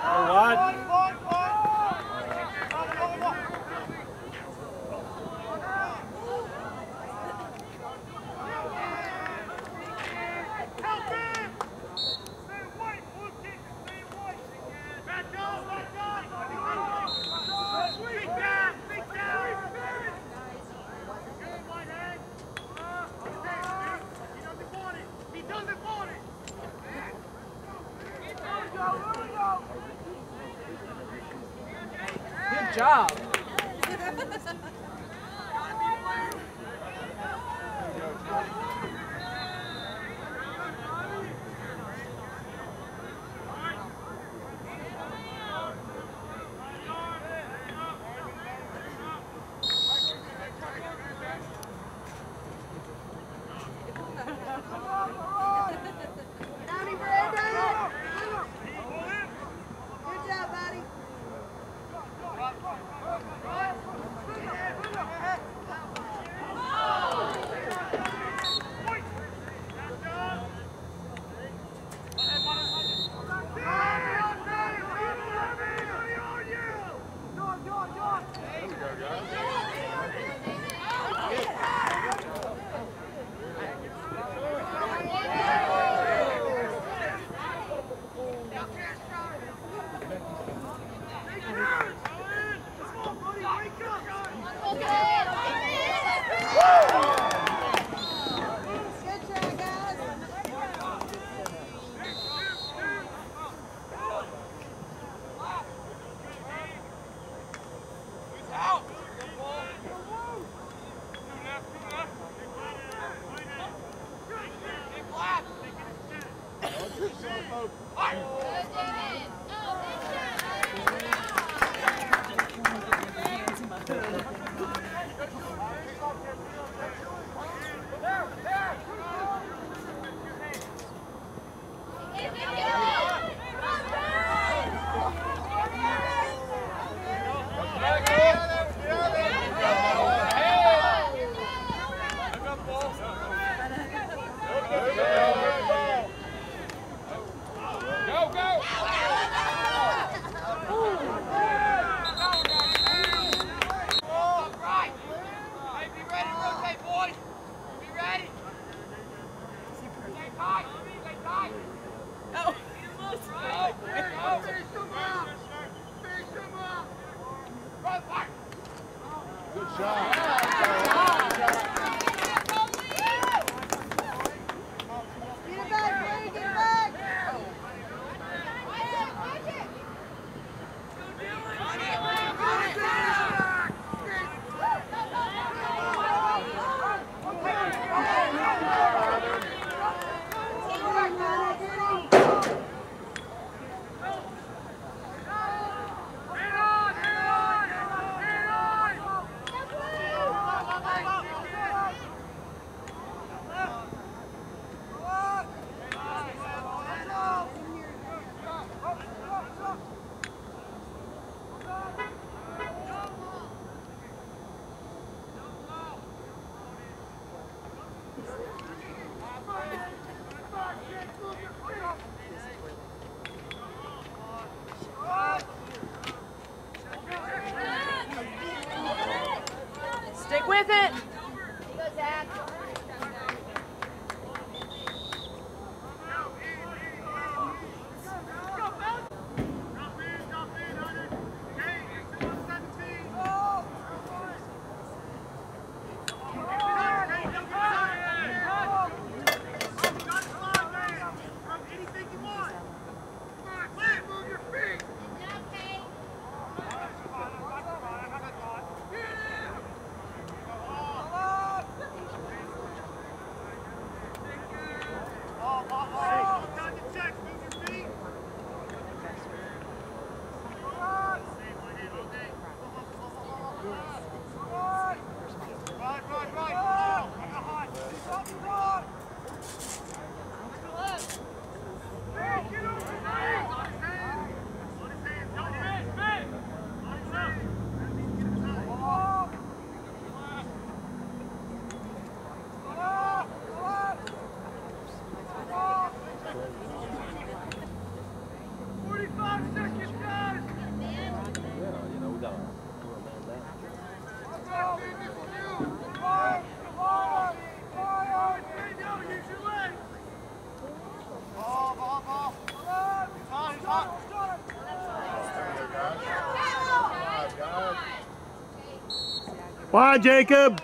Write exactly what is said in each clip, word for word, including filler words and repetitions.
Good job. Stick with it. Oh! Why, Jacob?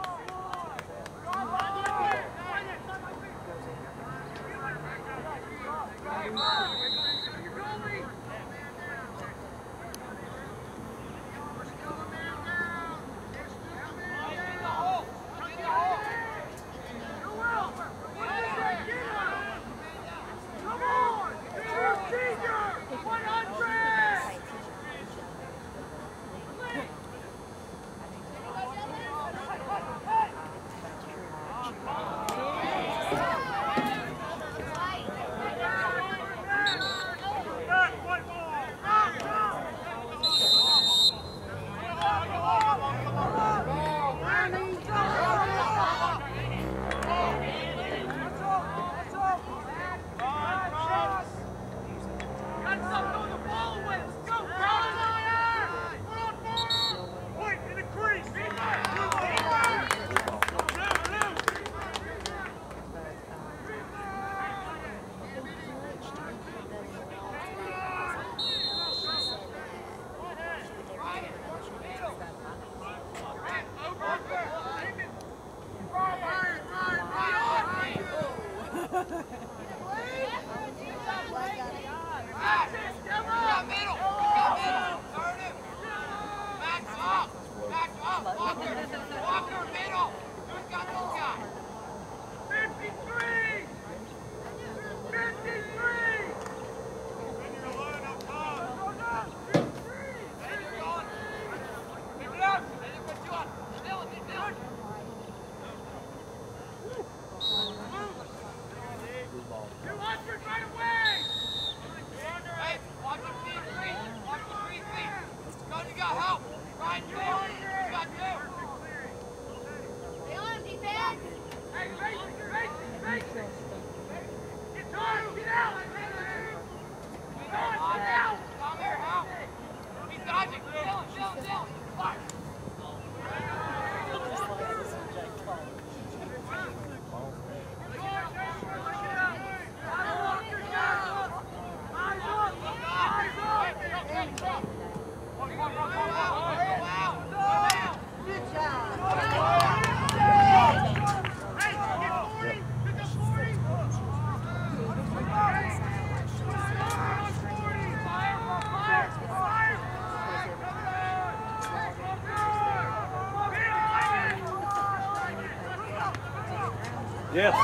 Yes.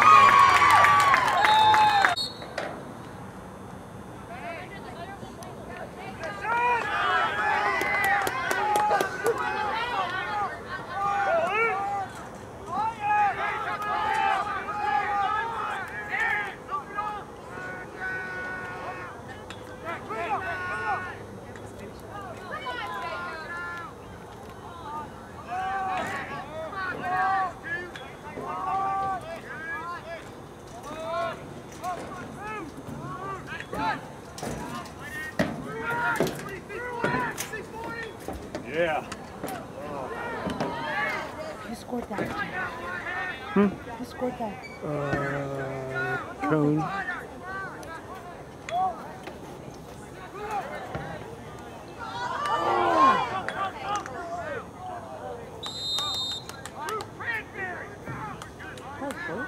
Yeah. Who scored that? Hmm? Who scored that? Uh, Cone. That was cool.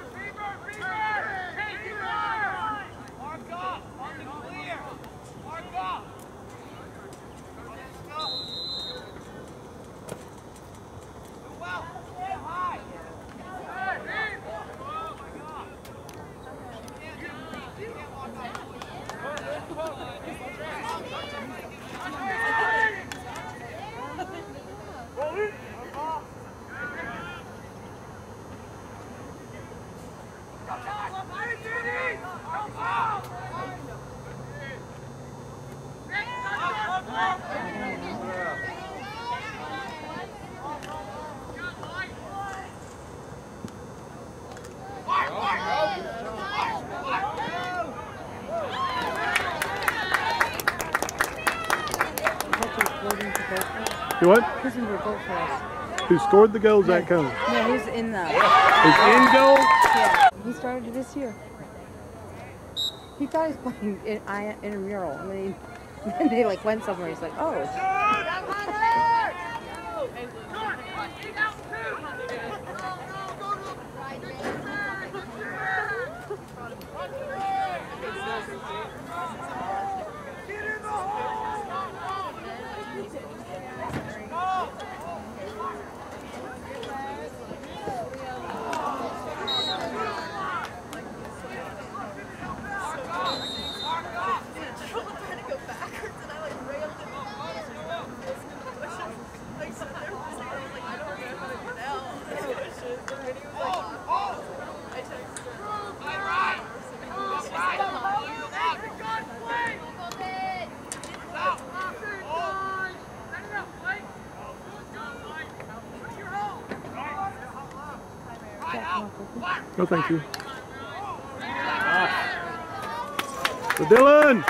You what? Who's in the goal for us? Who scored the goals Yeah. at Cone? No, who's in the... Who's in goal? Yeah. He started this year. He thought he was playing in, I, in a mural. And then, he, then they like went somewhere. He's like, oh. No, thank you. So Dylan!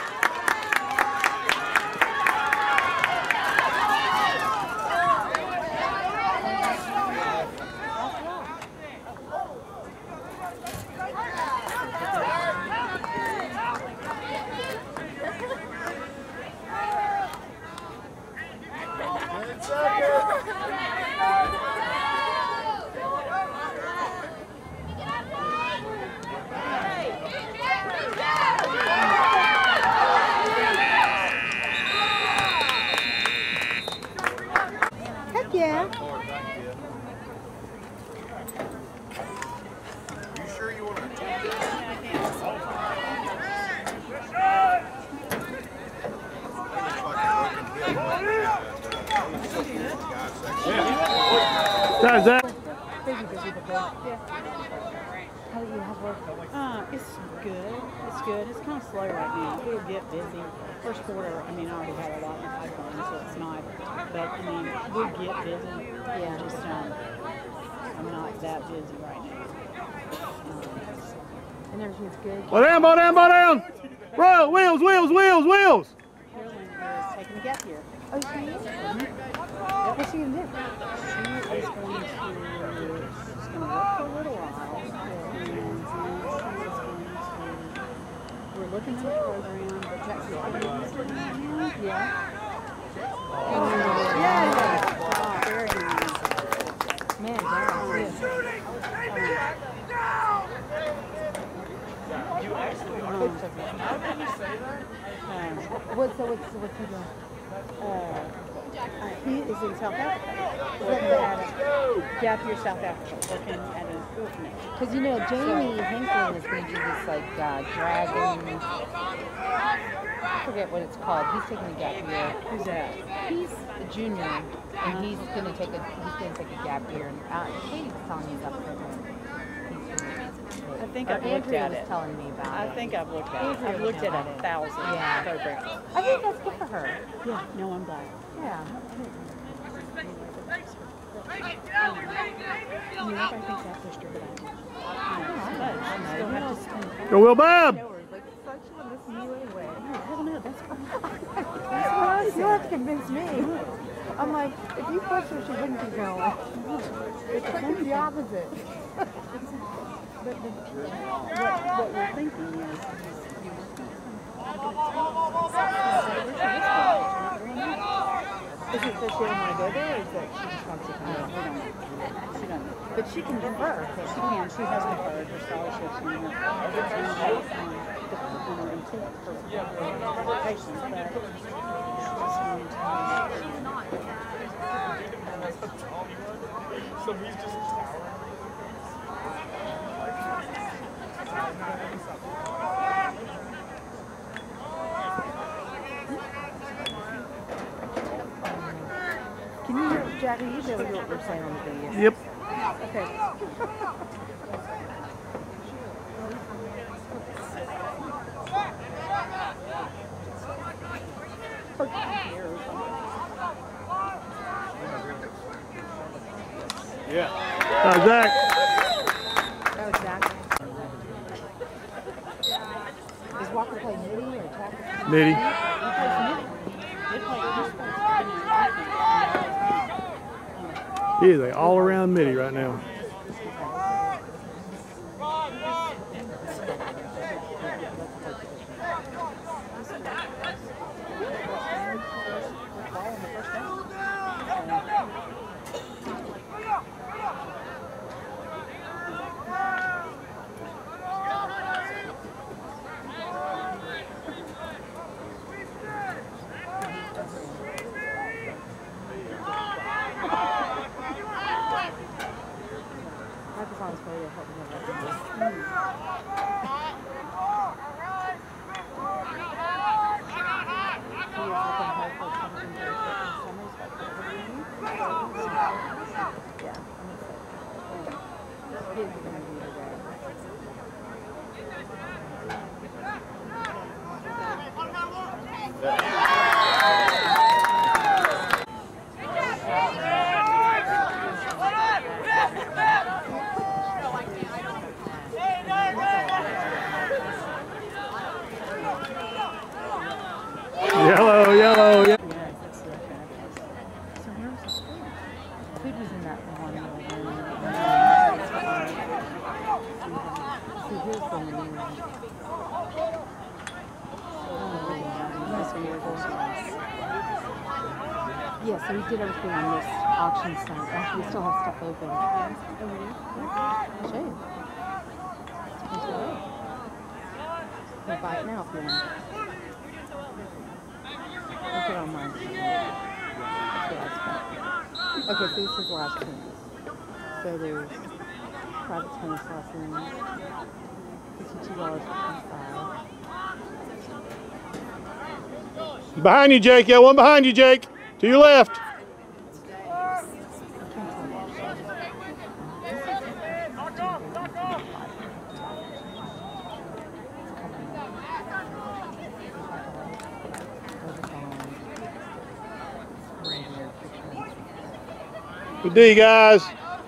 How's that? Uh, it's good. It's good. It's kind of slow right now. It'll get busy. First quarter, I mean, I already had a lot in the pipeline, so it's not. But, I mean, we'll get busy. Yeah. Just, um, I'm not that busy right now. Um, and everything's good. Ball down, ball down, ball down! Row, wheels, wheels, wheels, wheels! Carolyn is taking a gap year. Oh, she is? Mm-hmm. What's she going to do? She is going to, she's going to work for a little while. And then she's going to, we're looking at a program, but Jackson County. Yeah. Oh, yeah. Oh, very nice. Man, wow. You actually are. How did you say that? Um, What's, so what's, what's he doing? uh, uh, he is in South Africa. Working at a gap year South Africa, working at an orphanage. Because, you know, Jamie Hanklin is going to do this, like, uh, dragon, I forget what it's called. He's taking a gap year. Who's that? He's a junior, and he's going to take a, he's going to take a gap year. And uh, Katie was telling me about the program. I think or I've looked Andrea at was it. telling me about I it. think I've looked at it. Andrea I've would looked know at about a it. thousand Yeah. programs. I think that's good for her. Yeah, no, I'm glad. Yeah. I mean, everybody thinks I pushed her, but I didn't. I still have to spend. Go, Will Bob! Like, such a listen to you anyway. Hell no, that's fine. That's what I You have to convince me. I'm like, if you push her, she wouldn't keep going. It's like the opposite. But the, what, what we're thinking is, is you Is it that she doesn't want to go there, or is that she just wants to come no, in? we don't know. She doesn't. But she can defer. She can. She has deferred her scholarships and her and her um, on her intent for her patients, but she's going to. So he's just Can you hear, Jackie, you know what we're saying on the video? Yep. Okay. Yeah. How's Zach? That was Zach. Is Walker playing midi or tackle? Mitty. He plays midi. They play just He is an all-around Mitty right now. Yellow, yellow, yellow. Food was in that one. See, here's the new one. Yeah, so we did everything on this auction site. Actually, we still have stuff open. I'll show you. You can buy it now if you want. Look it online. Okay, so this is the last tennis. So there's private tennis lessons, fifty-two dollars for twenty-five. Behind you, Jake. Yeah, one behind you, Jake. To your left. Good day, guys.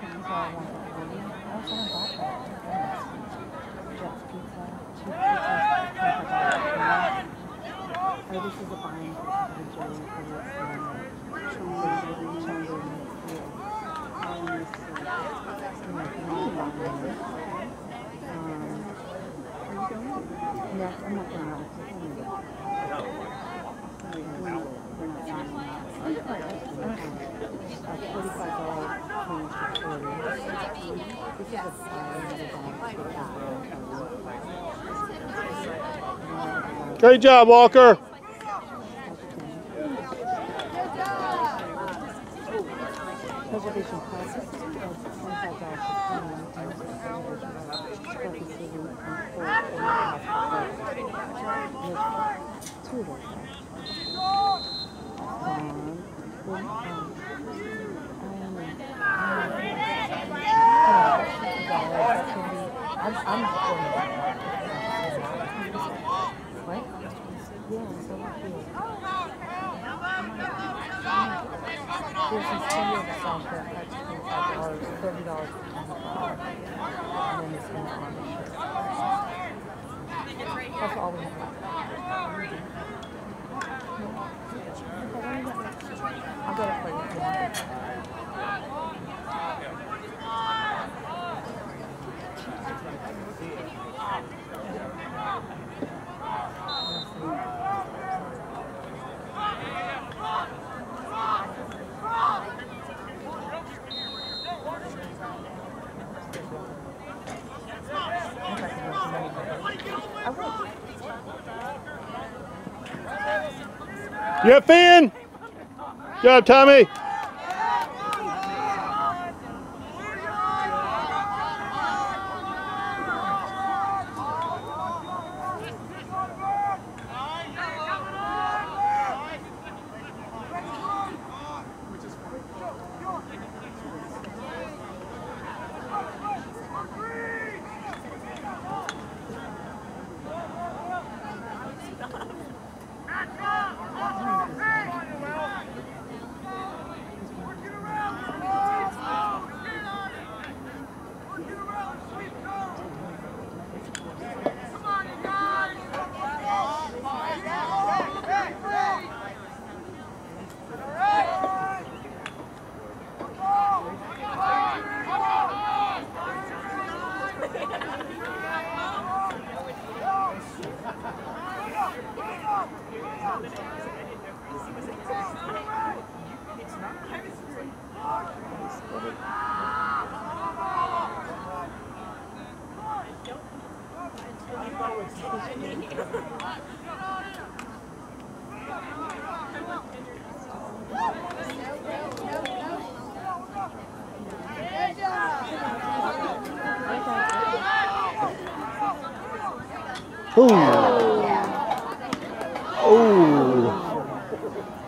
Great job, Walker. Preservation classes, twenty-five dollars two of those. I'm, I'm what? Yeah, so what here? There's some studio songs that are twenty-five dollars, thirty dollars for twenty-five. And then this one on. That's all we have. I'll get it for you. Yeah, Finn. Good job, Tommy. Ooh. Ooh.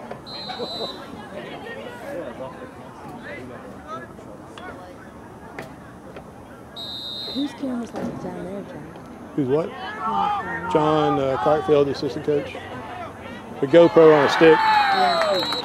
Whose camera's like down there, John? Who's what? John uh, Cartfield, the assistant coach. The GoPro on a stick. Yeah.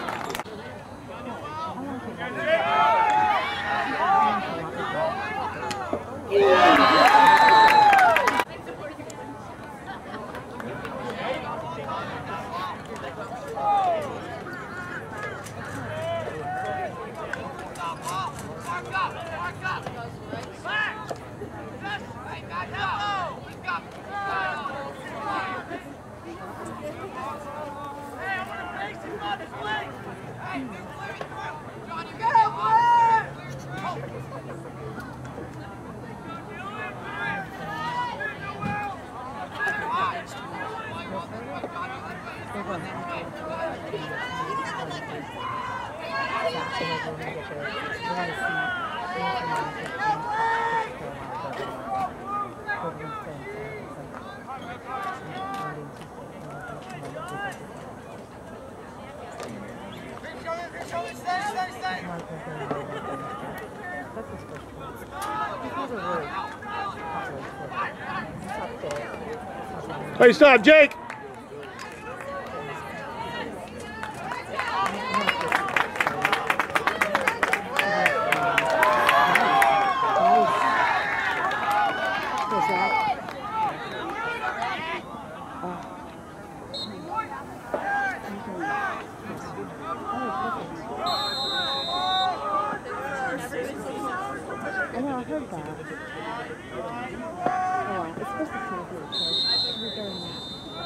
Hey, stop, Jake! I know, I heard that. Oh, it's supposed to feel good, so we're doing that.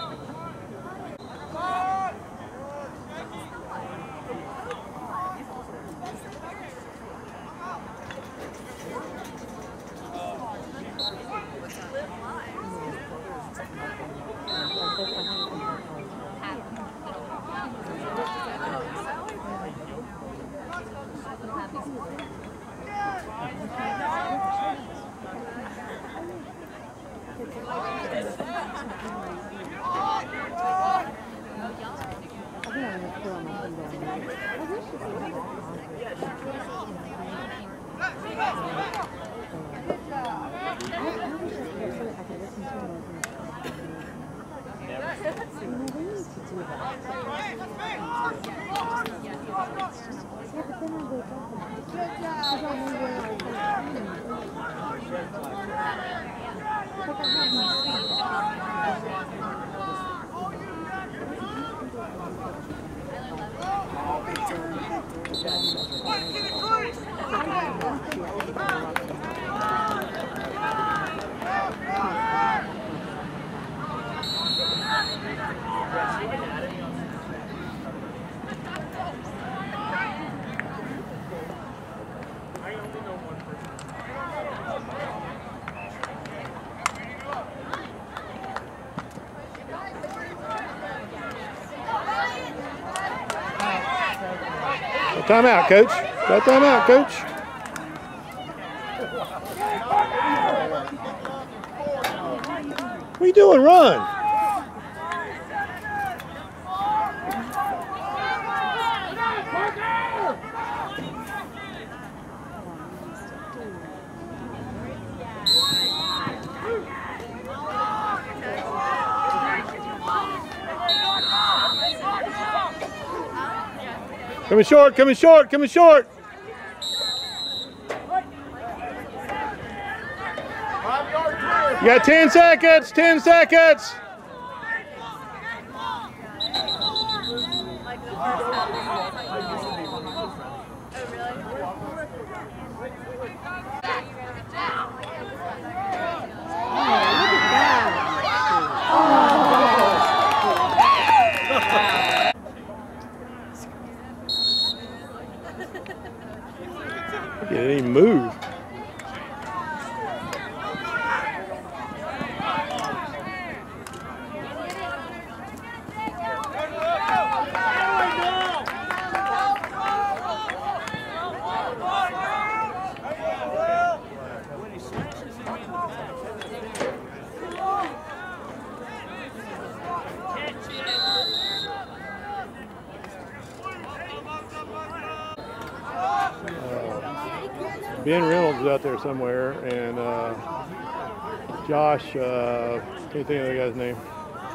Time out, coach. Got time out, coach. What are you doing? Run. Coming short, coming short, coming short. You got ten seconds, ten seconds. It didn't even move. Ben Reynolds is out there somewhere, and uh, Josh, uh, can't think of the guy's name.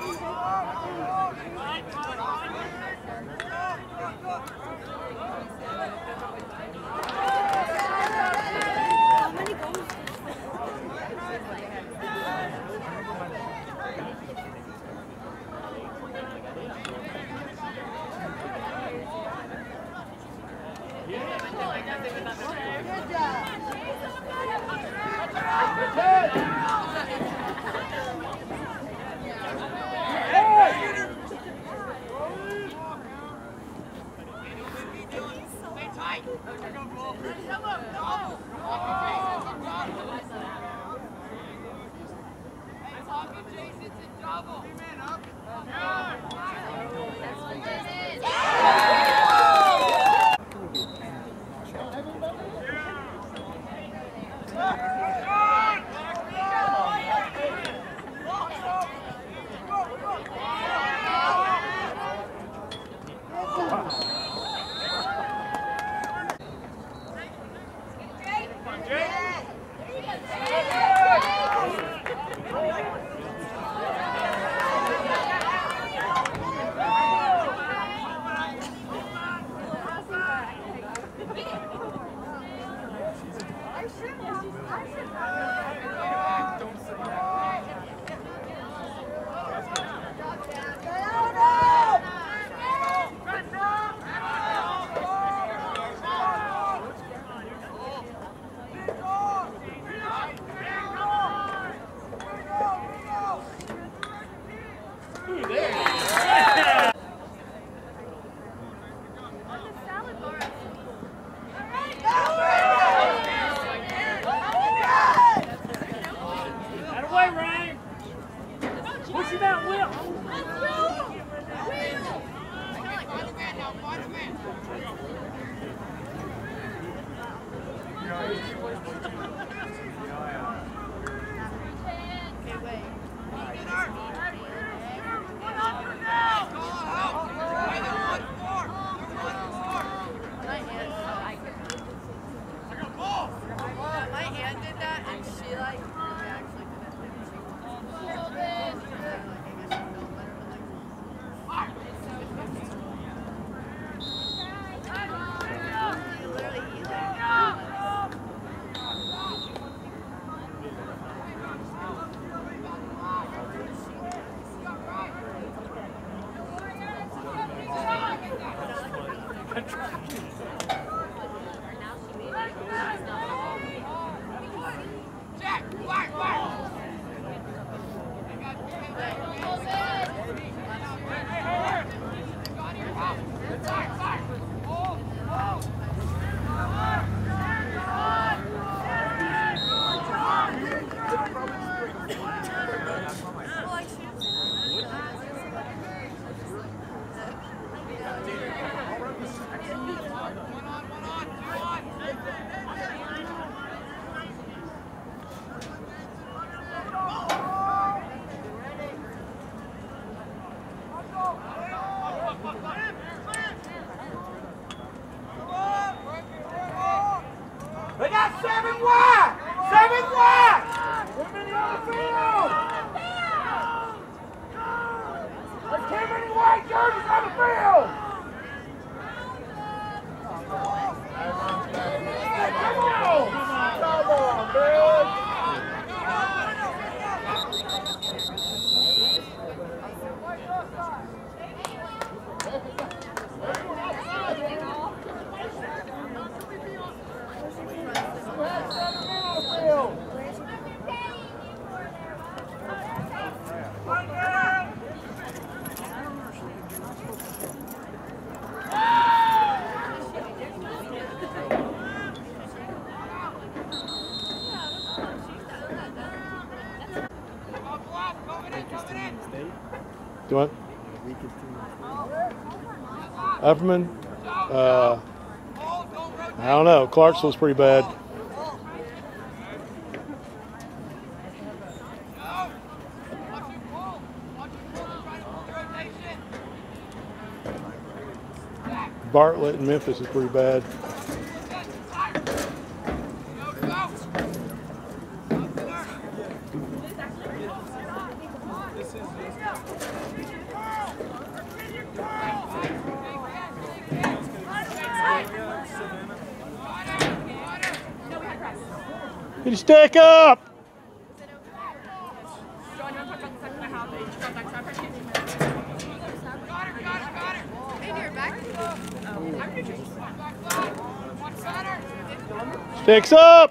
They got seven wide! Seven wide! Women on the field! There's too many white jerseys on the field! Come on! Come on, man! Do what? Upperman? Uh, I don't know. Clarksville's pretty bad. Bartlett and Memphis is pretty bad. Get your stick up! Sticks up!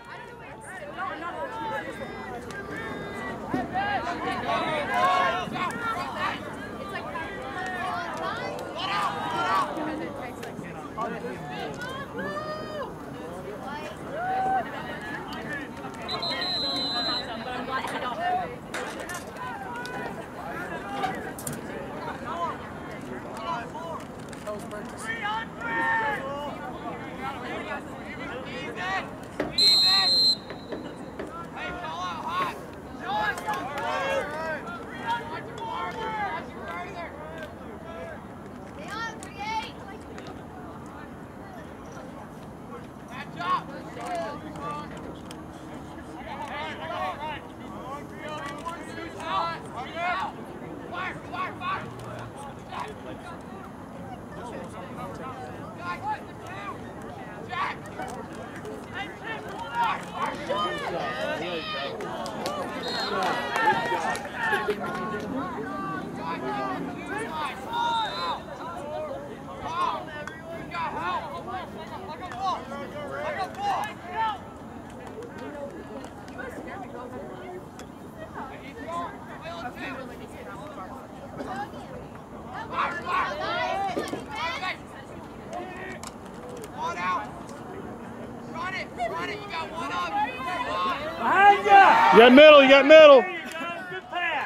You got middle, you got middle. Good pass.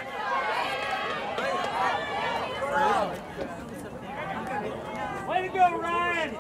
Way to go, Ryan.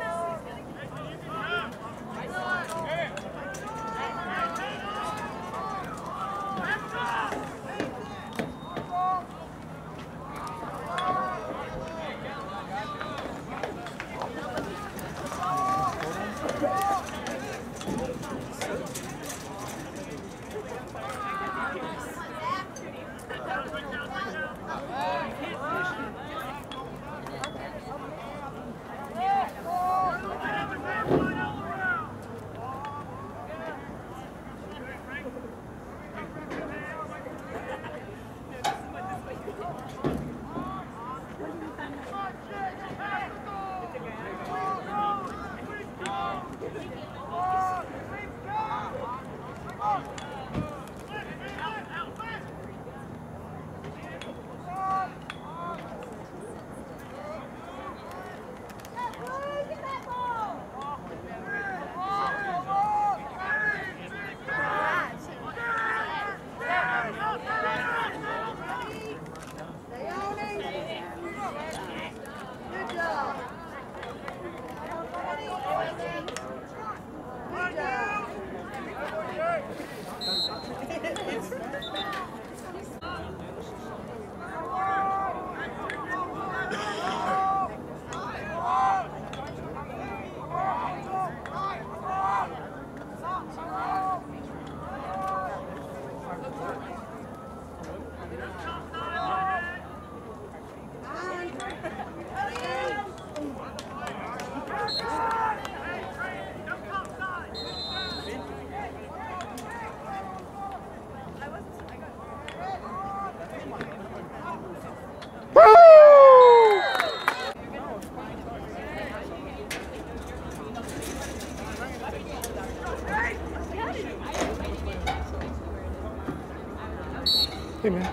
Hey, man.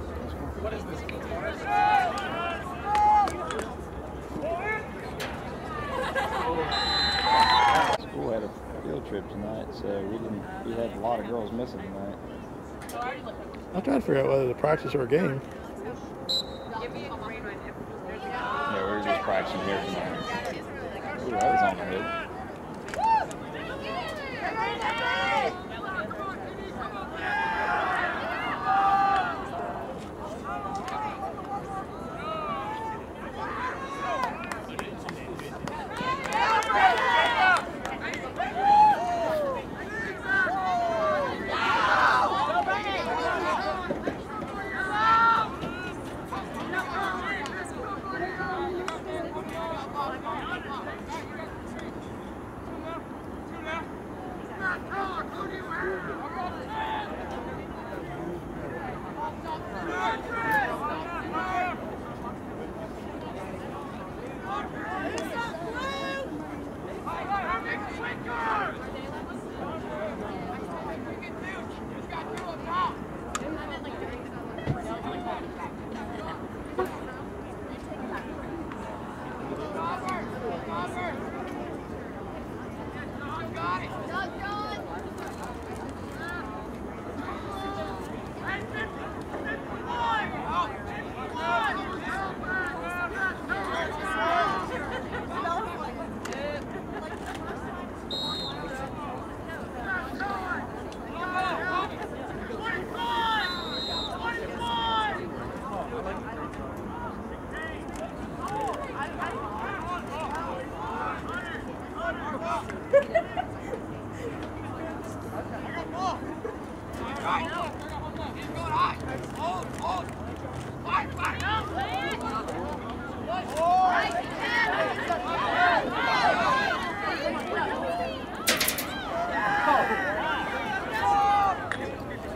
What is this? School had a field trip tonight, so we didn't. We had a lot of girls missing tonight. I'm trying to figure out whether to practice or a game. Yeah, we were just practicing here tonight. Ooh, that was on the hood. Two now.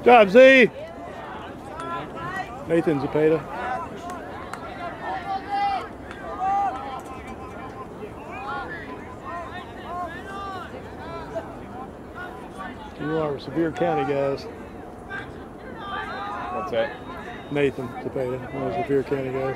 Good job, Z. Nathan Zapata. You are Sevier County guys. What's that? Nathan Zapata, one of the Sevier County guys.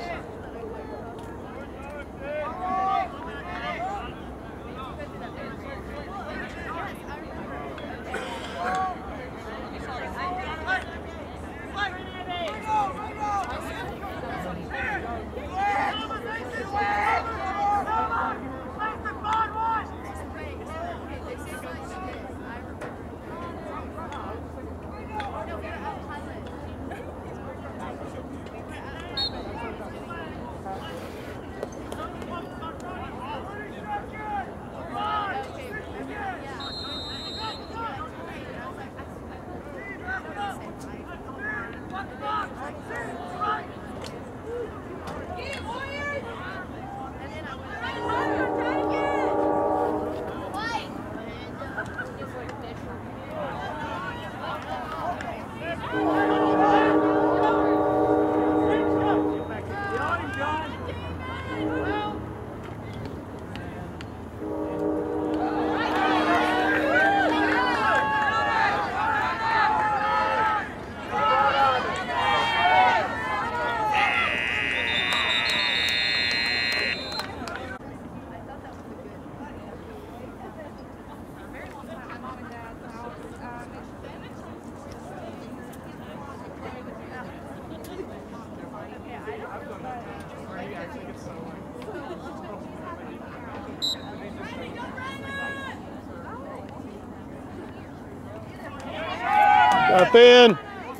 Got thin.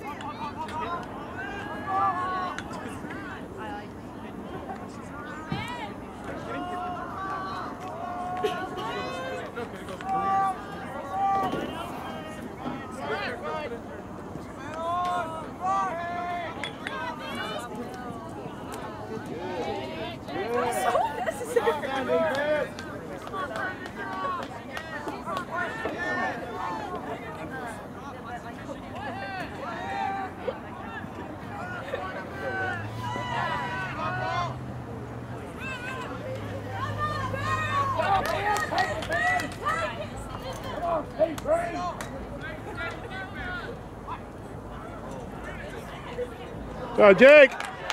Go, Jake.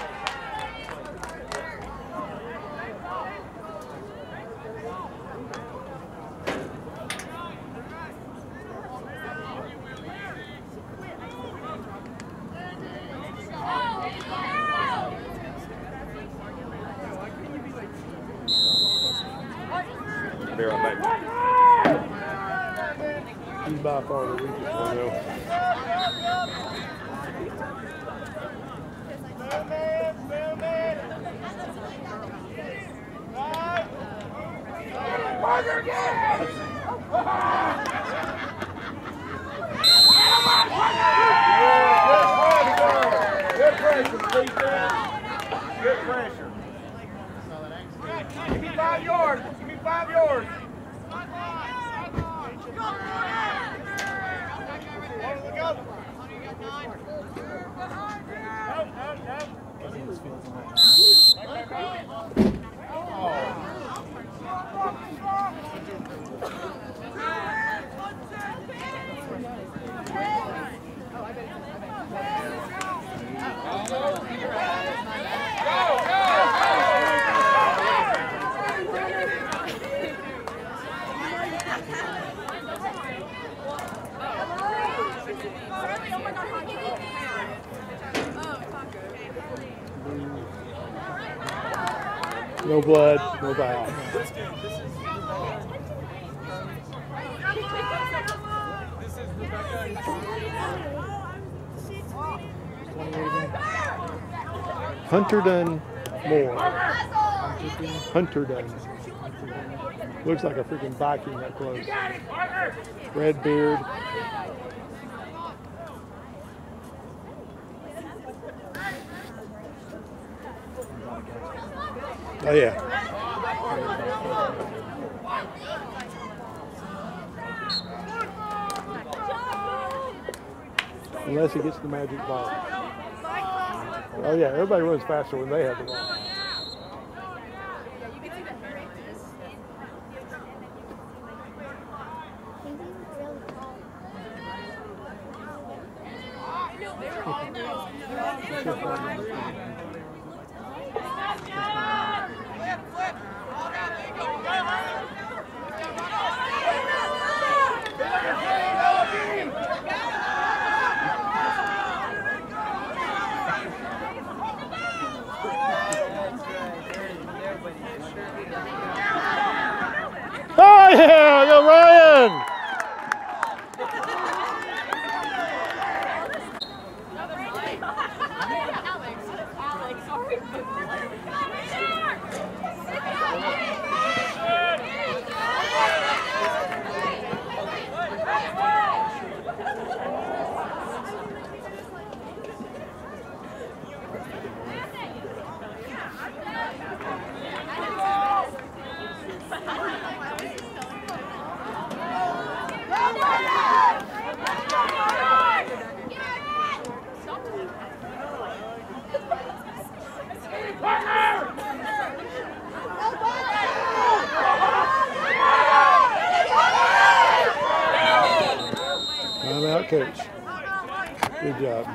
Be right back. He's by far the weakest one, though. Parker, get it! Good pressure, defense. Good pressure. Give me five yards. Give me five yards. No blood, no foul. Hunterdon Moore. Hunterdon. Looks like a freaking Viking that close. Red beard. Oh yeah. Unless he gets the magic ball. Oh yeah, everybody runs faster when they have the ball. Oh yeah, go Ryan! Time out, coach. Good job.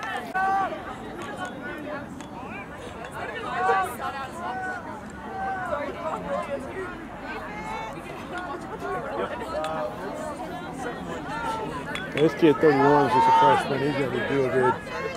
This kid thirty-one is just a freshman. He's going to be real good.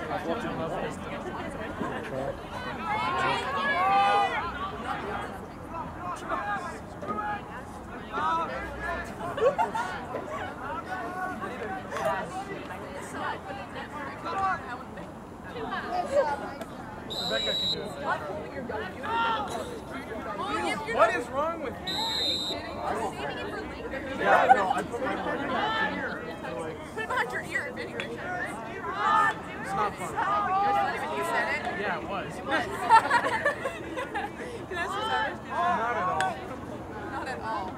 What is wrong with you? Are you kidding? I'm saving it for later. Yeah, no, I put my phone in my ear. Put it behind your ear, video. It's not fun. You said it? Yeah, it was. It was. Not at all. Not at all.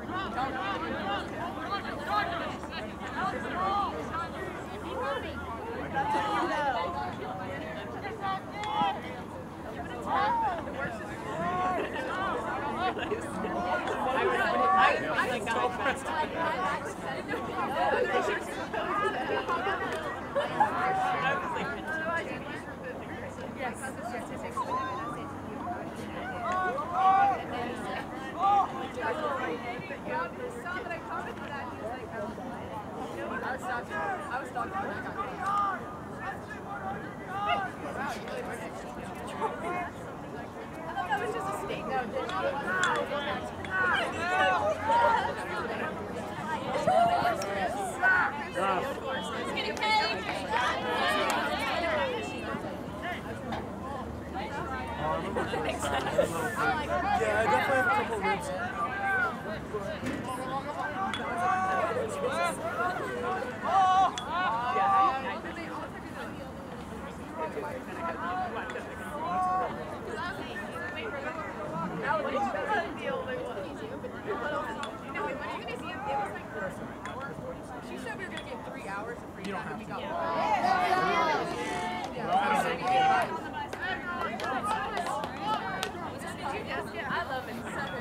I was talking to that was just a state note. Yeah, I definitely have a couple of ribs. She said we were going to get three hours of free time. We got one. I love it. Seven.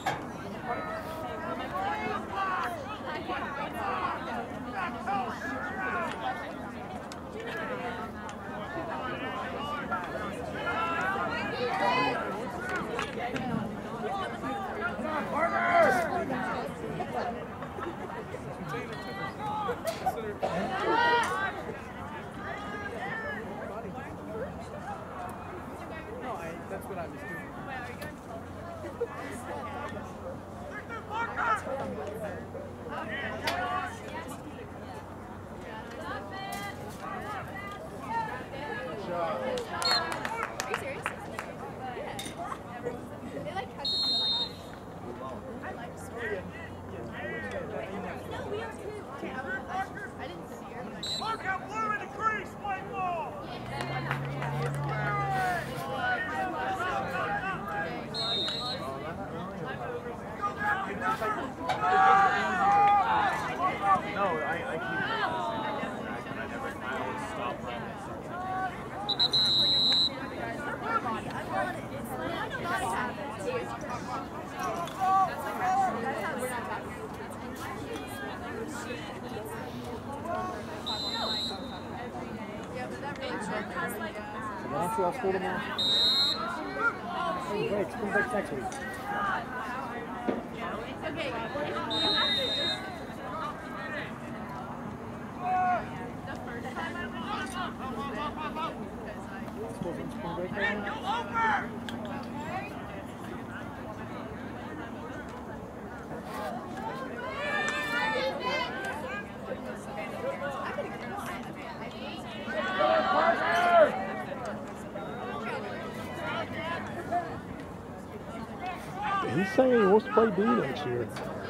That's what I was doing. Are you serious? Yeah. They like catch us in the time. I like story. No, we are too. I didn't see her. Mark out blue in the crease, white ball! No, I, I keep I never, I always stop. see y'all school tomorrow? Spring break. Spring break next week. Okay. School's in spring break right now? He's saying he wants to play D next year.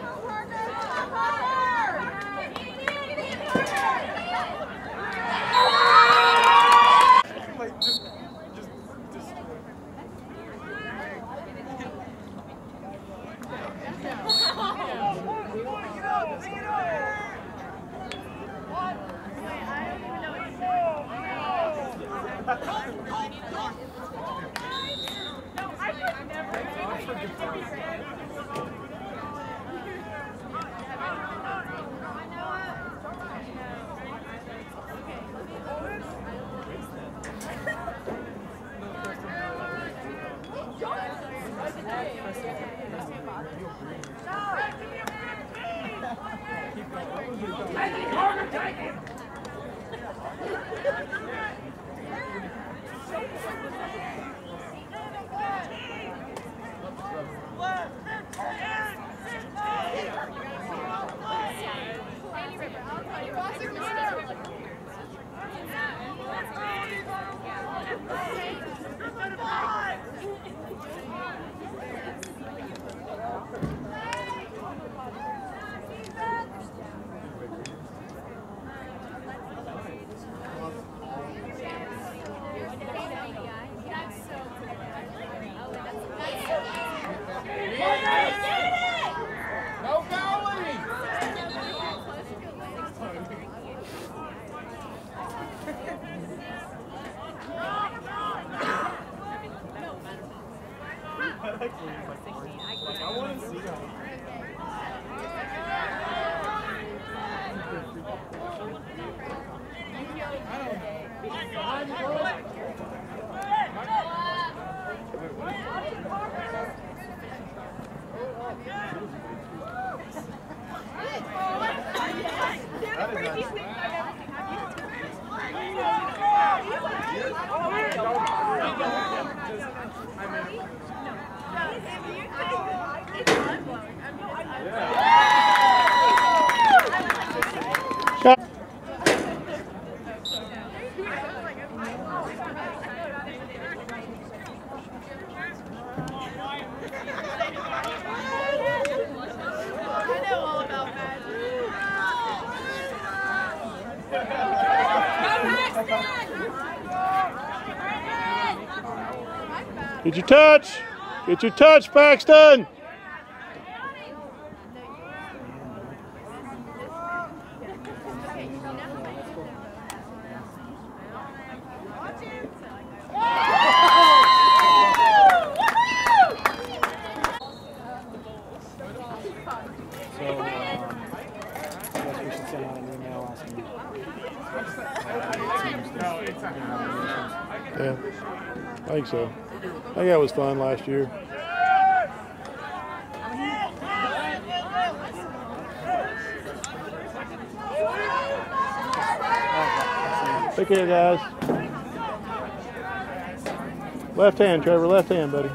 Get your touch. Get your touch, Paxton. Yeah, I think so. I think that was fun last year. Take care, guys. Left hand, Trevor. Left hand, buddy.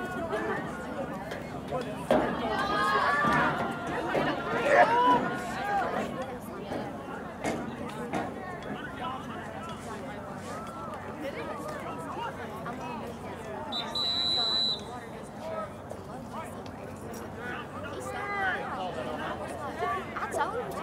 I told him